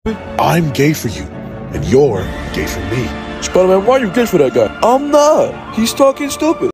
I'm gay for you, and you're gay for me. Spider-Man, why are you gay for that guy? I'm not. He's talking stupid.